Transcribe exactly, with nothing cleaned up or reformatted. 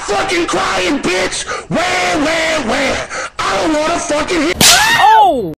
fucking crying, bitch! Where, where, where? I don't wanna fucking hear. Oh!